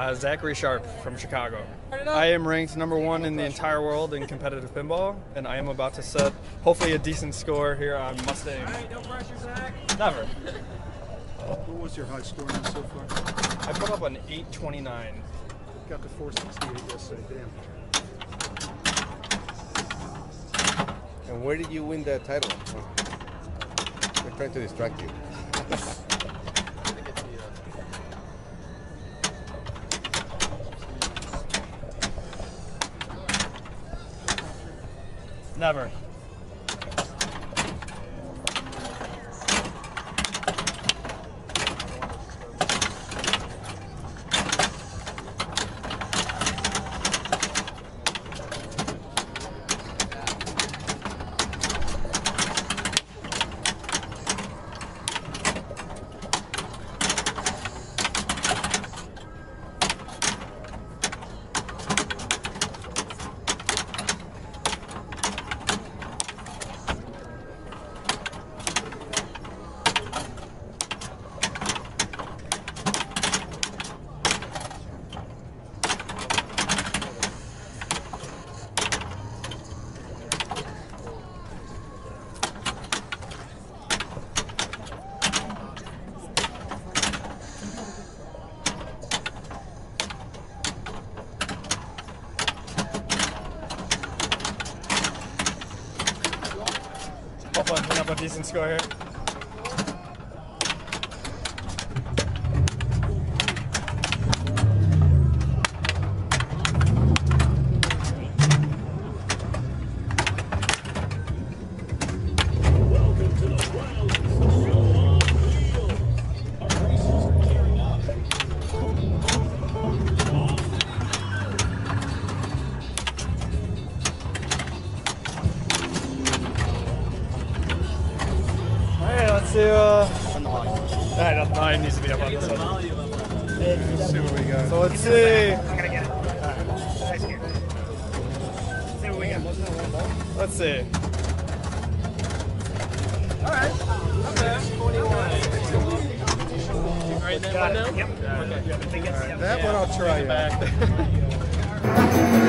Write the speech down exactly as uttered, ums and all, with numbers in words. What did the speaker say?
Uh, Zachary Sharp from Chicago. I am ranked number one in the entire world in competitive pinball, and I am about to set hopefully a decent score here on Mustang. All right, no pressure, Zach. Never. What was your high score now so far? I put up an eight twenty-nine. Got to four sixty-eight yesterday, damn. And where did you win the title? We're trying to distract you. Never. Hopefully I'm putting up a decent score here. Let's see, uh, alright, no, mine needs to be up on this one. Let's see what we got. So let's see. I'm gonna get it. Nice here. See what we got. Let's see. Alright. Not bad. twenty-one. Alright, that one now? Yep. Okay. That one I'll try. Back.